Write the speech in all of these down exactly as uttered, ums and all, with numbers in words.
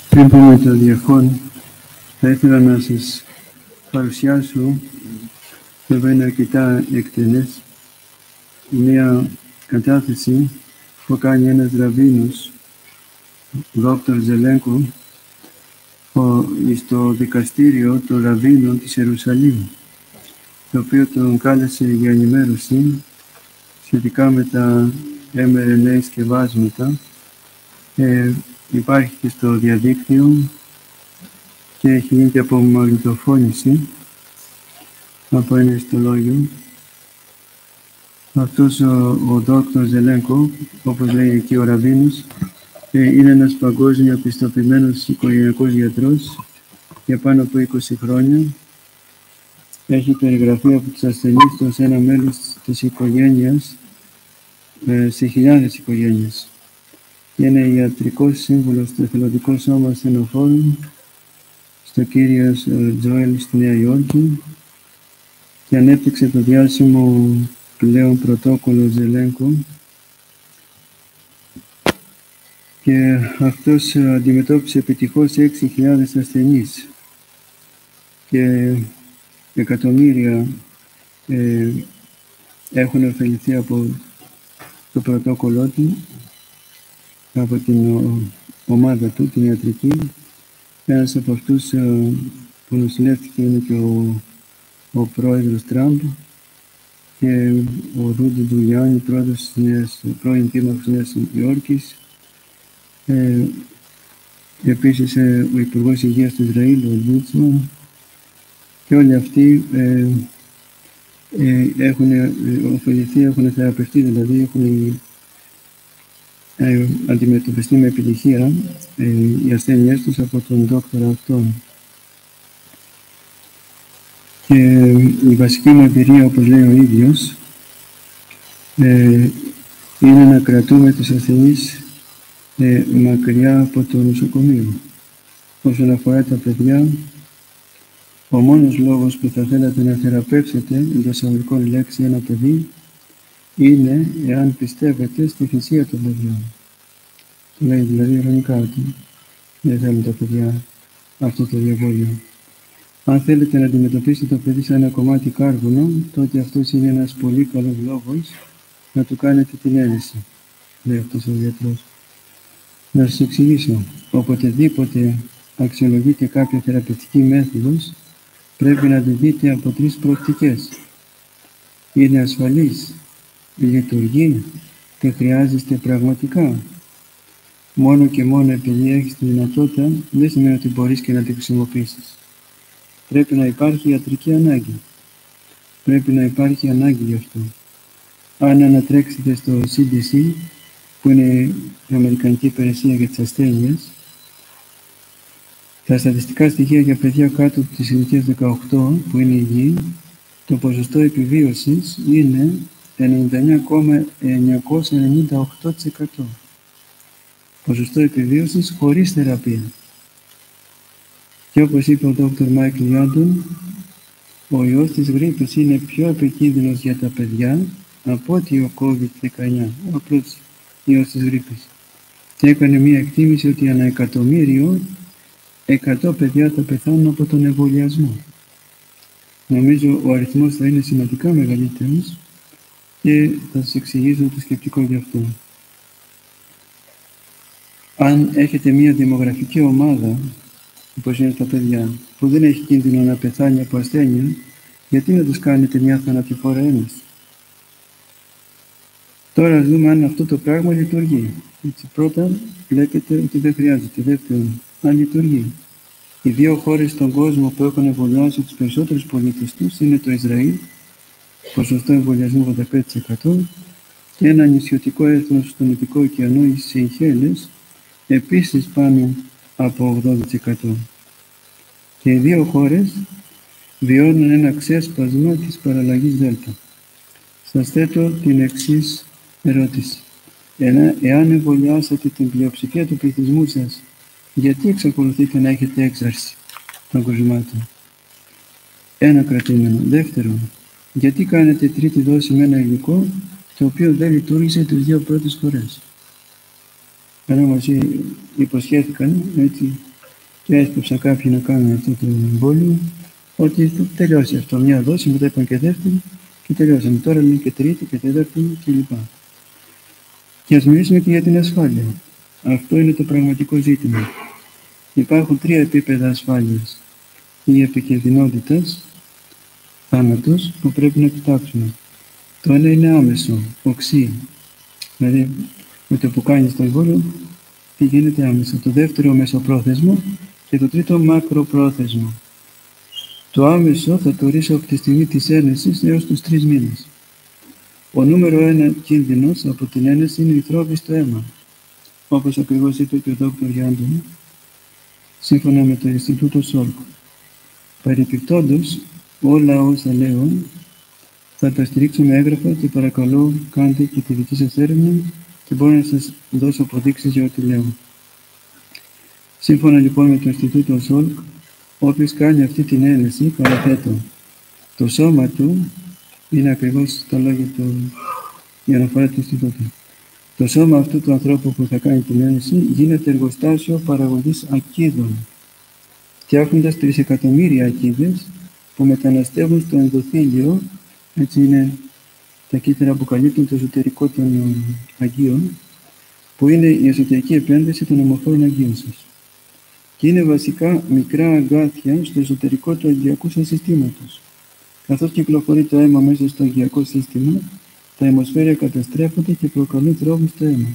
Πριν πούμε το διαχών, θα ήθελα να σας παρουσιάσω, βέβαια είναι αρκετά εκτενές, μια κατάθεση που κάνει ένας ραβίνος, δόκτωρ Ζελένκο, στο δικαστήριο των ραβίνων της Ιερουσαλήμ, το οποίο τον κάλεσε για ενημέρωση σχετικά με τα εμ αρ εν έι σκευάσματα. Ε, υπάρχει και στο διαδίκτυο και έχει γίνει και από μαγνητοφώνηση από ένα ιστολόγιο. Αυτός ο, ο δόκτωρ Ζελένκο, όπως λέει εκεί ο ραβίνος, ε, είναι ένας παγκόσμια πιστοποιημένος οικογενειακός γιατρός για πάνω από είκοσι χρόνια. Έχει περιγραφεί από τους ασθενείς του ως ένα μέλος της οικογένειας ε, σε χιλιάδες οικογένειες. Είναι ιατρικός σύμβουλος στο Εθελοντικό Σώμα Ασθενοφόρων στο Κύριος Τζόελ στη Νέα Υόρκη και ανέπτυξε το διάσημο πλέον πρωτόκολλο Ζελένκο, και αυτός αντιμετώπισε επιτυχώς έξι χιλιάδες ασθενείς και εκατομμύρια ε, έχουν ωφεληθεί από το πρωτόκολλό του, από την ο, ομάδα του, την ιατρική. Ένας από αυτούς ε, που νοσηλεύτηκε είναι και ο, ο πρόεδρος Τραμπ και ο Ρούντι Τζουλιάνι, πρόεδρος της νέας, πρώην δήμαρχος της Νέας Υόρκης. Ε, επίσης ε, ο Υπουργός Υγείας του Ισραήλ, ο Λίτσμαν, και όλοι αυτοί ε, ε, έχουν ε, ωφεληθεί, έχουν θεραπευτεί, δηλαδή έχουν ε, αντιμετωπιστεί με επιτυχία ε, οι ασθένειές τους από τον δόκτωρα αυτόν. Και η βασική μου εμπειρία, όπως λέει ο ίδιος, ε, είναι να κρατούμε τους ασθενείς ε, μακριά από το νοσοκομείο. Όσον αφορά τα παιδιά, ο μόνος λόγος που θα θέλατε να θεραπεύσετε, εντός αγωγικών λέξη, ένα παιδί, είναι εάν πιστεύετε στη θυσία των παιδιών. Το λέει δηλαδή ειρωνικά ότι δεν θέλουν τα παιδιά αυτό το διαβόλιο. Αν θέλετε να αντιμετωπίσετε το παιδί σαν ένα κομμάτι κάρβουνο, τότε αυτός είναι ένας πολύ καλός λόγος να του κάνετε την ένεση, λέει αυτός ο γιατρός. Να σας εξηγήσω. Οποτεδήποτε αξιολογείτε κάποια θεραπευτική μέθοδος, πρέπει να τη δείτε από τρεις προοπτικές. Είναι ασφαλής, λειτουργεί και χρειάζεστε πραγματικά. Μόνο και μόνο επειδή έχεις τη δυνατότητα, δεν σημαίνει ότι μπορείς και να τη χρησιμοποιήσεις. Πρέπει να υπάρχει ιατρική ανάγκη. Πρέπει να υπάρχει ανάγκη γι' αυτό. Αν ανατρέξετε στο σι ντι σι, που είναι η Αμερικανική Υπηρεσία για τις Ασθένειες, τα στατιστικά στοιχεία για παιδιά κάτω από τις ηλικίες δεκαοκτώ, που είναι υγιή, το ποσοστό επιβίωσης είναι ενενήντα εννέα κόμμα εννιακόσια ενενήντα οκτώ τοις εκατό. Ποσοστό επιβίωσης χωρίς θεραπεία. Και όπως είπε ο δόκτωρ Μάικλ Λιόντον, ο ιός της γρίπης είναι πιο επικίνδυνος για τα παιδιά από ότι ο κόβιντ δεκαεννέα, ο απλός ιός της γρίπης. Και έκανε μία εκτίμηση ότι ανά εκατομμύριο, εκατό παιδιά θα πεθάνουν από τον εμβολιασμό. Νομίζω ο αριθμός θα είναι σημαντικά μεγαλύτερος και θα σας εξηγήσω το σκεπτικό γι' αυτό. Αν έχετε μία δημογραφική ομάδα, όπως είναι τα παιδιά, που δεν έχει κίνδυνο να πεθάνει από ασθένεια, γιατί να τους κάνετε μια θανατηφόρα ένεση? Τώρα ας δούμε αν αυτό το πράγμα λειτουργεί. Έτσι, πρώτα βλέπετε ότι δεν χρειάζεται. Δεύτερον, αν λειτουργεί. Οι δύο χώρες στον κόσμο που έχουν εμβολιάσει τους περισσότερους πολίτες τους είναι το Ισραήλ, ποσοστό εμβολιασμού ογδόντα πέντε τοις εκατό, και ένα νησιωτικό έθνος στον Ινδικό ωκεανό, οι Σεϊχέλες, επίσης πάνω από ογδόντα τοις εκατό. Και οι δύο χώρες βιώνουν ένα ξέσπασμα της παραλλαγής Δέλτα. Σας θέτω την εξής ερώτηση. Ενα, εάν εμβολιάσατε την πλειοψηφία του πληθυσμού σας, γιατί εξακολουθείτε να έχετε έξαρση των κρουσμάτων? Ένα κρατούμενο. Δεύτερον, γιατί κάνετε τρίτη δόση με ένα υλικό το οποίο δεν λειτουργήσε τις δύο πρώτες φορές? Ενώ μας υποσχέθηκαν, έτσι, και έσπευσαν κάποιοι να κάνουν αυτό το εμβόλιο, ότι τελειώσει αυτό. Μια δόση, μετά είπαν και δεύτερη και τελειώσαμε. Τώρα είναι και τρίτη και τέταρτη κλπ. Και ας μιλήσουμε και για την ασφάλεια. Αυτό είναι το πραγματικό ζήτημα. Υπάρχουν τρία επίπεδα ασφάλειας. Η επικινδυνότητας, θάνατος, που πρέπει να κοιτάξουμε. Το ένα είναι άμεσο, οξύ. Δηλαδή, με το που κάνεις το εμβόλιο, τι γίνεται άμεσα. Το δεύτερο μεσοπρόθεσμο και το τρίτο μακροπρόθεσμο. Το άμεσο θα το ορίσω από τη στιγμή της ένεσης έως τους τρεις μήνες. Ο νούμερο ένα κίνδυνος από την ένεση είναι η θρόβη στο αίμα. Όπως ακριβώς είπε και ο δόκτωρ Γιάννη, σύμφωνα με το Ινστιτούτο Σόλκ. Παρεπιπτόντως, όλα όσα λέω θα τα στηρίξω με έγγραφα και παρακαλώ κάντε και τη δική σας έρευνα και μπορώ να σας δώσω αποδείξεις για ό,τι λέω. Σύμφωνα λοιπόν με το Ινστιτούτο Σόλκ, όποιος κάνει αυτή την ένεση, παραθέτω, το σώμα του, είναι ακριβώς τα λόγια του, η αναφορά του Ινστιτούτου. Το σώμα αυτού του ανθρώπου που θα κάνει την ένεση γίνεται εργοστάσιο παραγωγής ακίδων, φτιάχνοντας τρισεκατομμύρια ακίδες που μεταναστεύουν στο ενδοθήλιο, έτσι είναι τα κύτταρα που καλύπτουν το εσωτερικό των αγίων, που είναι η εσωτερική επένδυση των ομοφόρων αγίων σας. Και είναι βασικά μικρά αγκάθια στο εσωτερικό του αγγειακού σας συστήματος. Καθώς κυκλοφορεί το αίμα μέσα στο αγγειακό σύστημα, τα αιμοσφαίρια καταστρέφονται και προκαλούν θρόβους στο αίμα.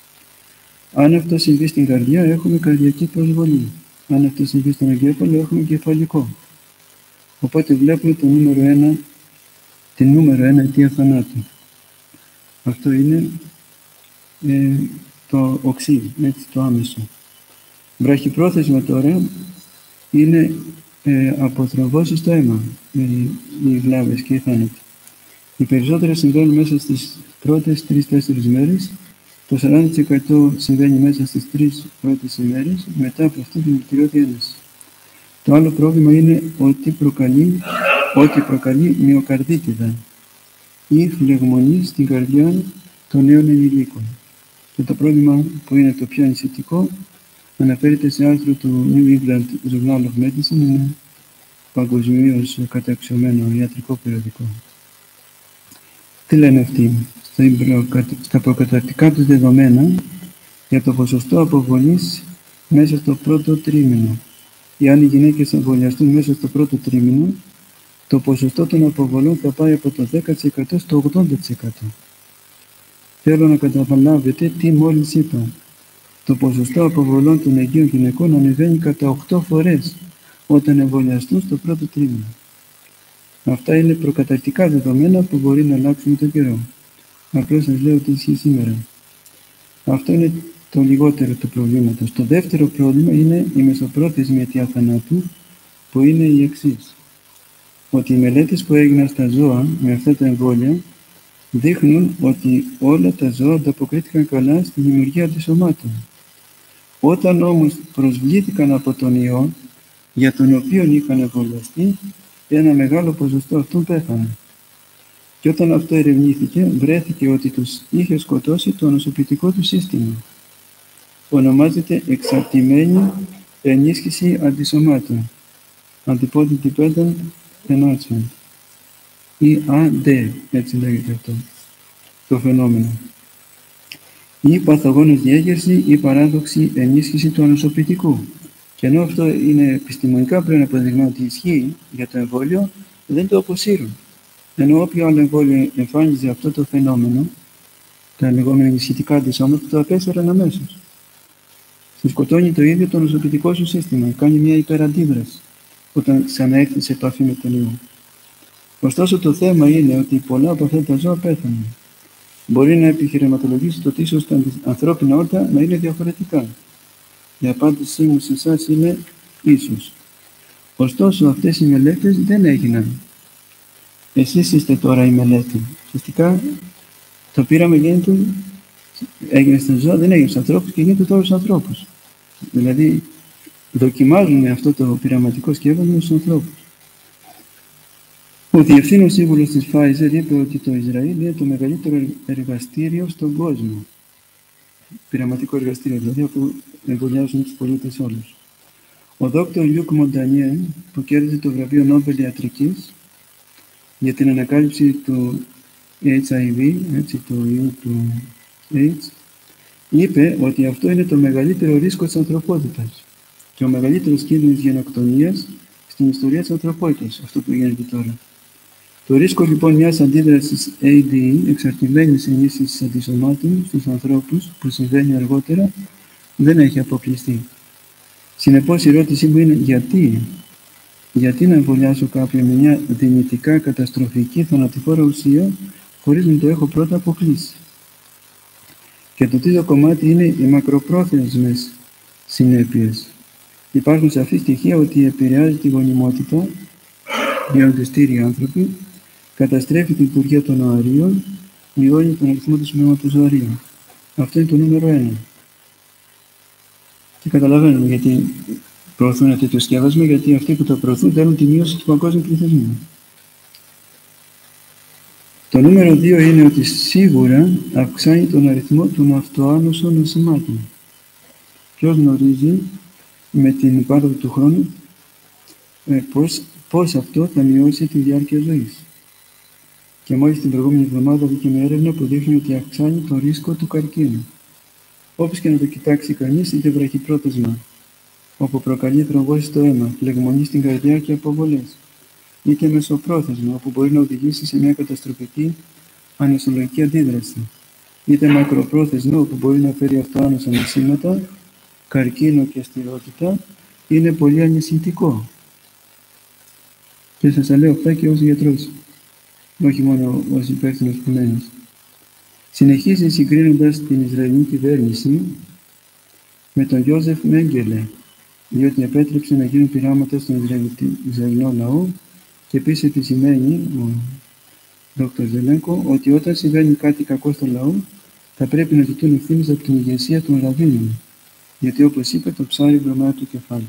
Αν αυτό συμβεί στην καρδιά, έχουμε καρδιακή προσβολή. Αν αυτό συμβεί στον εγκέφαλο, έχουμε κεφαλικό. Οπότε βλέπουμε το νούμερο ένα, την νούμερο ένα αιτία θανάτου. Αυτό είναι ε, το οξύ, έτσι, το άμεσο. Βραχυπρόθεσμα τώρα είναι ε, αποθρομβώσεις στο αίμα, ε, οι βλάβες και οι θάνατοι. Οι περισσότερες συμβαίνουν μέσα στις πρώτες τρεις τέσσερις μέρες, το σαράντα τοις εκατό συμβαίνει μέσα στις τρεις πρώτες ημέρες, μετά από αυτή την κυριότητα ένεση. Το άλλο πρόβλημα είναι ότι προκαλεί, ότι προκαλεί μυοκαρδίτιδα ή φλεγμονή στην καρδιά των νέων ενηλίκων. Και το πρόβλημα που είναι το πιο ανησυχητικό αναφέρεται σε άρθρο του New England Journal of Medicine, είναι παγκοσμίως καταξιωμένο ιατρικό περιοδικό. Τι λένε αυτοί? Στα προκαταρκτικά τους δεδομένα για το ποσοστό αποβολής μέσα στο πρώτο τρίμηνο. Εάν οι γυναίκες εμβολιαστούν μέσα στο πρώτο τρίμηνο, το ποσοστό των αποβολών θα πάει από το δέκα τοις εκατό στο ογδόντα τοις εκατό. Θέλω να καταλάβετε τι μόλις είπα. Το ποσοστό αποβολών των εγγύων γυναικών ανεβαίνει κατά οκτώ φορές όταν εμβολιαστούν στο πρώτο τρίμηνο. Αυτά είναι προκαταρκτικά δεδομένα που μπορεί να αλλάξουν με τον καιρό. Απλώς σας λέω ότι ισχύει σήμερα. Αυτό είναι το λιγότερο του προβλήματος. Το δεύτερο πρόβλημα είναι η μεσοπρόθεσμη αιτία θανάτου, που είναι η εξής. Ότι οι μελέτες που έγιναν στα ζώα με αυτά τα εμβόλια δείχνουν ότι όλα τα ζώα ανταποκρίθηκαν καλά στη δημιουργία αντισωμάτων. Όταν όμως προσβλήθηκαν από τον ιό, για τον οποίο είχαν εμβολιαστεί, ένα μεγάλο ποσοστό αυτών πέθανε. Και όταν αυτό ερευνήθηκε, βρέθηκε ότι τους είχε σκοτώσει το νοσοποιητικό του σύστημα. Ονομάζεται εξαρτημένη ενίσχυση αντισωμάτων, Antibody Dependent Enhancement, ή έι ντι, έτσι λέγεται αυτό το φαινόμενο. Ή παθογόνος διέγερση ή παράδοξη ενίσχυση του ανοσοποιητικού. Και ενώ αυτό είναι επιστημονικά πλέον αποδειγμένο ότι ισχύει για το εμβόλιο, δεν το αποσύρουν. Ενώ όποιο άλλο εμβόλιο εμφάνιζε αυτό το φαινόμενο, τα λεγόμενα ενισχυτικά αντισώματα, το απέσυραν αμέσως. Σου σκοτώνει το ίδιο το νοσοποιητικό σου σύστημα, κάνει μια υπεραντίδραση όταν ξαναέρθει σε επαφή με τον ιό. Ωστόσο το θέμα είναι ότι πολλά από αυτά τα ζώα πέθαναν. Μπορεί να επιχειρηματολογήσει το ότι ίσως τα ανθρώπινα όρτα να είναι διαφορετικά. Η απάντησή μου σε εσάς είναι ίσως. Ωστόσο αυτές οι μελέτες δεν έγιναν. Εσείς είστε τώρα η μελέτη. Ουσιαστικά το πείραμα γίνεται, έγινε στα ζώα, δεν έγινε στους ανθρώπους και γίνεται τώρα στους ανθρώπους. Δηλαδή δοκιμάζουν αυτό το πειραματικό σκεύασμα στους ανθρώπους. Ο διευθύνων σύμβουλος της Pfizer είπε ότι το Ισραήλ είναι το μεγαλύτερο εργαστήριο στον κόσμο. Πειραματικό εργαστήριο, δηλαδή όπου εμβολιάζουν τους πολίτες όλους. Ο δόκτωρ Λιούκ Μοντανιέ, που κέρδισε το βραβείο Νόμπελ Ιατρικής για την ανακάλυψη του έιτς άι βι, έτσι, του ιού του AIDS, είπε ότι αυτό είναι το μεγαλύτερο ρίσκο της ανθρωπότητας και ο μεγαλύτερος κίνδυνος γενοκτονίας στην ιστορία της ανθρωπότητας, αυτό που γίνεται τώρα. Το ρίσκο λοιπόν μιας αντίδρασης έι ντι ι, εξαρτημένης ενίσχυσης αντισωμάτων στους ανθρώπους, που συμβαίνει αργότερα, δεν έχει αποκλειστεί. Συνεπώς η ερώτησή μου είναι γιατί, γιατί να εμβολιάσω κάποιον με μια δυνητικά καταστροφική θανατηφόρα ουσία χωρίς να το έχω πρώτα αποκλείσει. Και το τρίτο κομμάτι είναι οι μακροπρόθεσμες συνέπειες. Υπάρχουν σαφή στοιχεία ότι επηρεάζει τη γονιμότητα, γίνονται στήριοι άνθρωποι, καταστρέφει τη λειτουργία των οαρίων, μειώνει τον αριθμό του σωματοζωαρίων. Αυτό είναι το νούμερο ένα. Και καταλαβαίνουμε γιατί προωθούν ένα τέτοιο σκεύασμα, γιατί αυτοί που το προωθούν θέλουν τη μείωση του παγκόσμιου πληθυσμού. Το νούμερο δύο είναι ότι σίγουρα αυξάνει τον αριθμό των αυτοάνωσων νοσημάτων. Ποιος γνωρίζει με την πάροδο του χρόνου ε, πώς, πώς αυτό θα μειώσει τη διάρκεια ζωής. Και μόλις την προηγούμενη εβδομάδα βγήκε μια έρευνα που δείχνει ότι αυξάνει το ρίσκο του καρκίνου. Όπως και να το κοιτάξει κανείς, είτε βραχυπρόθεσμα, όπου προκαλεί θρομβώσεις στο αίμα, φλεγμονή στην καρδιά και αποβολές, είτε μεσοπρόθεσμα, όπου μπορεί να οδηγήσει σε μια καταστροφική ανοσολογική αντίδραση, είτε μακροπρόθεσμα, όπου μπορεί να φέρει αυτοάνοσα νοσήματα, καρκίνο και στηρότητα, είναι πολύ ανησυχητικό. Και σας τα λέω αυτά και ως γιατρός, όχι μόνο ως υπεύθυνος ποιμένος. Συνεχίζει συγκρίνοντας την Ισραηλινή κυβέρνηση με τον Γιώζεφ Μέγκελε, διότι επέτρεψε να γίνουν πειράματα στον Ισραηλινό λαό και επίσης επισημαίνει ο δόκτωρ Ζελένκο ότι όταν συμβαίνει κάτι κακό στο λαό θα πρέπει να ζητούν ευθύνες από την ηγεσία των ραβίνων, γιατί όπως είπε το ψάρι βρωμάει το κεφάλι.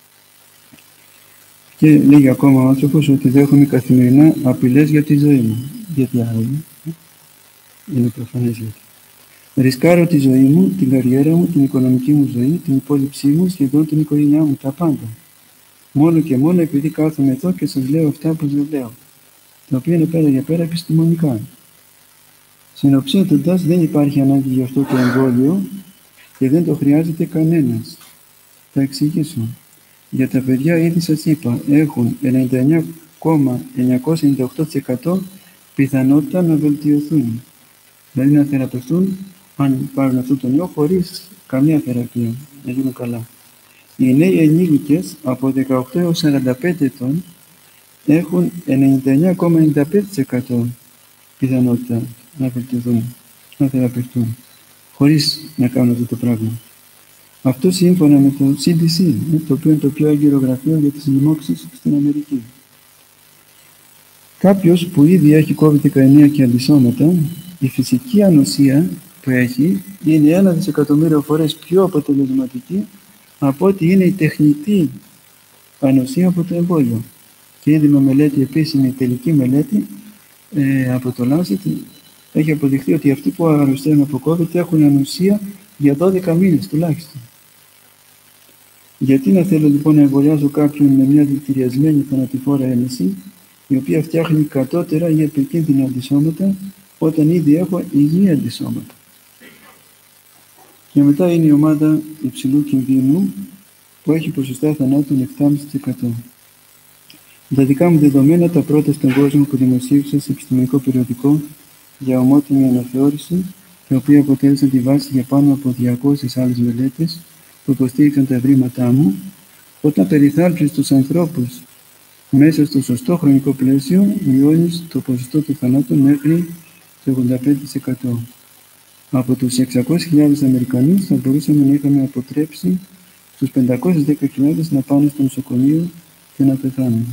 Και λέγει ακόμα ο άνθρωπος ότι δέχομαι καθημερινά απειλές για τη ζωή μου. Γιατί άλλο είναι προφανές γιατί. Ρισκάρω τη ζωή μου, την καριέρα μου, την οικονομική μου ζωή, την υπόλοιψή μου, σχεδόν την οικογένειά μου, τα πάντα. Μόνο και μόνο επειδή κάθομαι εδώ και σας λέω αυτά που σας λέω, τα οποία είναι πέρα για πέρα επιστημονικά. Συνοψίζοντας, δεν υπάρχει ανάγκη για αυτό το εμβόλιο και δεν το χρειάζεται κανένας. Θα εξηγήσω. Για τα παιδιά ήδη σας είπα, έχουν ενενήντα εννέα κόμμα εννιακόσια ενενήντα οκτώ τοις εκατό πιθανότητα να βελτιωθούν. Δηλαδή να θεραπευτούν αν πάρουν αυτό το ιό χωρίς καμία θεραπεία, να γίνουν καλά. Οι νέοι ενήλικες από δεκαοκτώ έως σαράντα πέντε ετών έχουν ενενήντα εννέα κόμμα ενενήντα πέντε τοις εκατό πιθανότητα να βελτιωθούν, να θεραπευτούν, χωρίς να κάνουν αυτό το πράγμα. Αυτό σύμφωνα με το σι ντι σι, το οποίο είναι το πιο έγκυρο γραφείο για τις λοιμώξεις στην Αμερική. Κάποιος που ήδη έχει κόβιντ δεκαεννέα και αντισώματα, η φυσική ανοσία που έχει είναι ένα δισεκατομμύριο φορές πιο αποτελεσματική από ότι είναι η τεχνητή ανοσία από το εμβόλιο. Και ήδη με μελέτη, επίσημη τελική μελέτη ε, από το Lancet, έχει αποδειχθεί ότι αυτοί που αρρωσταίνουν από COVID έχουν ανοσία για δώδεκα μήνες τουλάχιστον. Γιατί να θέλω λοιπόν να εμβολιάζω κάποιον με μια δηλητηριασμένη θανατηφόρα έμεση, η οποία φτιάχνει κατώτερα ή επικίνδυνα αντισώματα, όταν ήδη έχω υγιή αντισώματα. Και μετά είναι η ομάδα υψηλού κινδύνου, που έχει ποσοστά θανάτων επτά κόμμα πέντε τοις εκατό. Τα δικά μου δεδομένα, τα πρώτα στον κόσμο που δημοσίευσα σε επιστημονικό περιοδικό για ομότιμη αναθεώρηση, τα οποία αποτέλεσαν τη βάση για πάνω από διακόσιες άλλες μελέτες που υποστήριξαν τα ευρήματά μου, όταν περιθάλψεις τους ανθρώπους μέσα στο σωστό χρονικό πλαίσιο, μειώνεις το ποσοστό του θανάτων μέχρι το ογδόντα πέντε τοις εκατό. Από τους εξακόσιες χιλιάδες Αμερικανούς θα μπορούσαμε να είχαμε αποτρέψει τους πεντακόσιες δέκα χιλιάδες να πάνε στο νοσοκομείο και να πεθάνουν.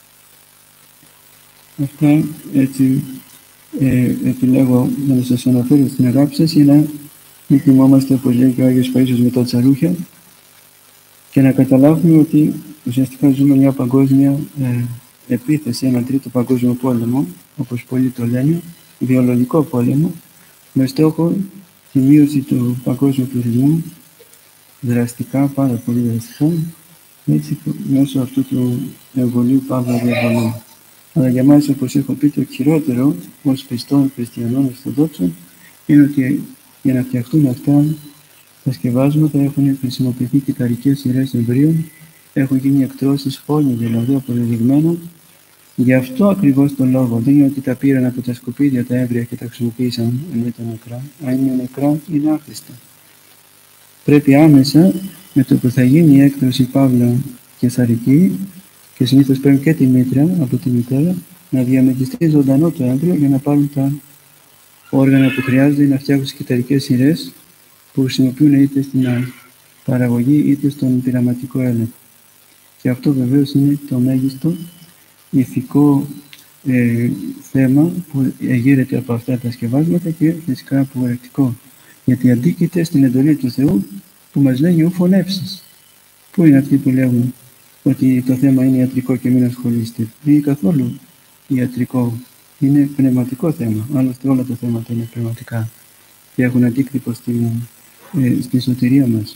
Αυτά έτσι ε, επιλέγω να σας αναφέρω στην αγάπη σας ή να μην θυμόμαστε, όπως λέει και ο Άγιος Παΐσιος, με τα τσαρούχια και να καταλάβουμε ότι ουσιαστικά ζούμε μια παγκόσμια ε, επίθεση, έναν τρίτο παγκόσμιο πόλεμο, όπως πολλοί το λένε, βιολογικό πόλεμο, με στόχο τη μείωση του παγκόσμιου πληθυσμού δραστικά, πάρα πολύ δραστικά, έτσι, μέσω αυτού του εμβολίου παύλα διαβολού. Αλλά για μας, όπως έχω πει, το χειρότερο ως πιστών χριστιανών Ορθοδόξων είναι ότι για να φτιαχτούν αυτά τα σκευάσματα έχουν χρησιμοποιηθεί κυταρικές σειρές εμβρίων, έχουν γίνει εκτρώσεις φόλια δηλαδή αποδεδειγμένα. Γι' αυτό ακριβώς το λόγο δεν είναι ότι τα πήραν από τα σκουπίδια τα έμβρια και τα χρησιμοποίησαν ενώ ήταν νεκρά. Αν είναι νεκρά, είναι άχρηστα. Πρέπει άμεσα με το που θα γίνει η έκτρωση παύλα καισαρική, και συνήθως παίρνουν και τη μήτρα από τη μητέρα, να διαμετιστεί ζωντανό το έμβριο για να πάρουν τα όργανα που χρειάζονται να φτιάχνουν τις κυταρικές σειρές που χρησιμοποιούν είτε στην παραγωγή είτε στον πειραματικό έλεγχο. Και αυτό βεβαίως είναι το μέγιστο ηθικό ε, θέμα που εγείρεται από αυτά τα σκευάσματα και φυσικά απογορευτικό. Γιατί αντίκειται στην εντολή του Θεού που μας λέγει ου φωνεύσεις. Πού είναι αυτοί που λέγουν ότι το θέμα είναι ιατρικό και μην ασχολείστε? Δεν είναι καθόλου ιατρικό. Είναι πνευματικό θέμα. Άλλωστε όλα τα θέματα είναι πνευματικά και έχουν αντίκτυπο στην, ε, στη σωτηρία μας.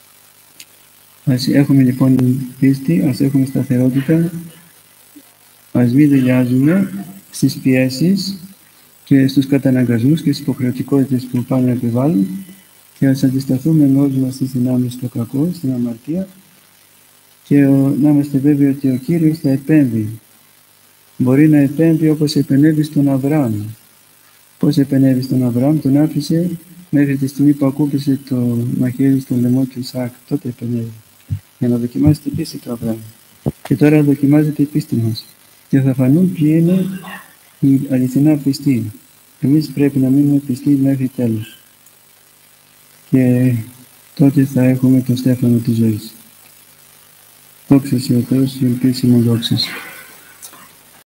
Ας έχουμε λοιπόν πίστη, ας έχουμε σταθερότητα, ας μην δηλιάζουμε στις πιέσεις και στους καταναγκασμούς και στις υποχρεωτικότητες που πάνε να επιβάλλουν και ας αντισταθούμε με όλους μας τις δυνάμεις στο κακό, στην αμαρτία και ο, να είμαστε βέβαιοι ότι ο Κύριος θα επέμβει. Μπορεί να επέμβει όπως επενέβη στον Αβραάμ. Πώς επενέβη στον Αβραάμ? Τον άφησε μέχρι τη στιγμή που ακούπησε το μαχαίρι στο λαιμό του Ισαάκ. Τότε επενέβη. Για να δοκιμάσει την πίστη του Αβραάμ. Και τώρα δοκιμάζεται η πίστη μας. Και θα φανούν ποιοι είναι οι αληθινά πιστοί. Εμείς πρέπει να μείνουμε πιστοί μέχρι τέλους. Και τότε θα έχουμε το στέφανο της ζωής. Δόξα σε ο Θεός, η ελπίσιμο δόξα.